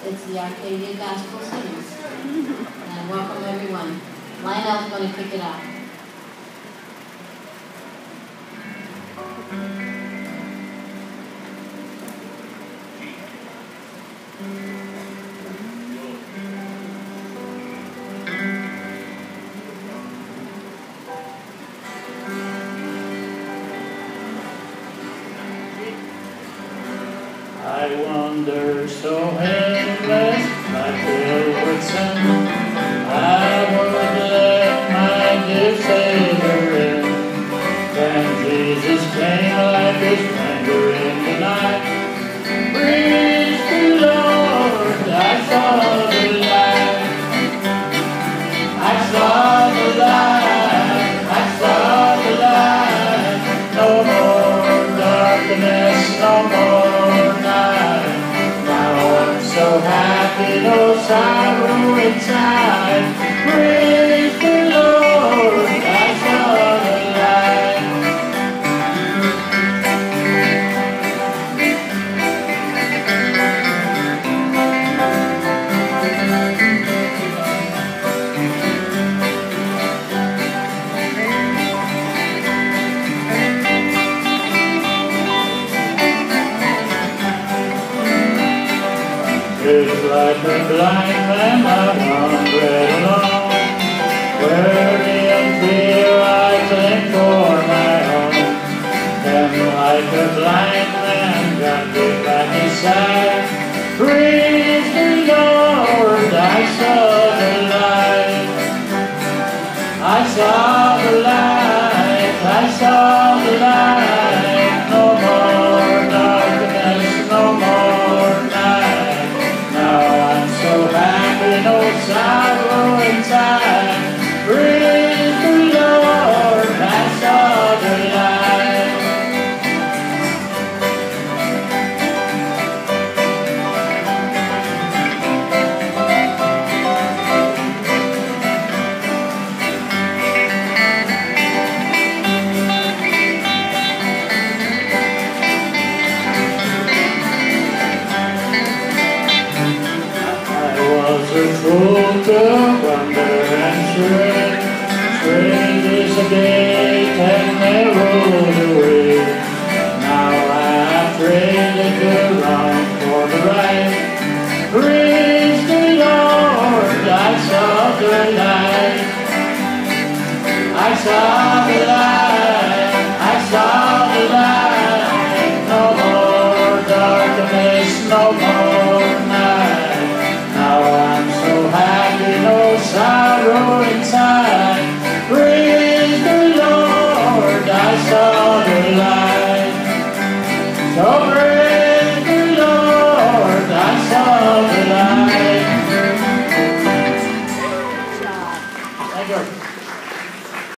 It's the Arcadia Gospel Singers. And I welcome everyone. Lionel's going to kick it out. I wander so endless, I filled with sin. I would let my dear Savior in. When Jesus came like a stranger in the night, praise the Lord, I saw the light. I saw the light, I saw the light. No more darkness, no more night. Now I'm so happy, no sorrow inside. Praise the Lord, I saw the light. It's like a blind man out on bread alone, worry and fear I claim for my own. Then like a blind man got me back inside. Praise the Lord, I saw the light. I saw the light, I saw the light. No more darkness, no more night. So happy, no sorrow inside. Praise the Lord, I saw the light. A fool to wonder and shred, strange is the gate and they rolled away. Now I traded the wrong for the right. Praise the Lord, I saw the light. I saw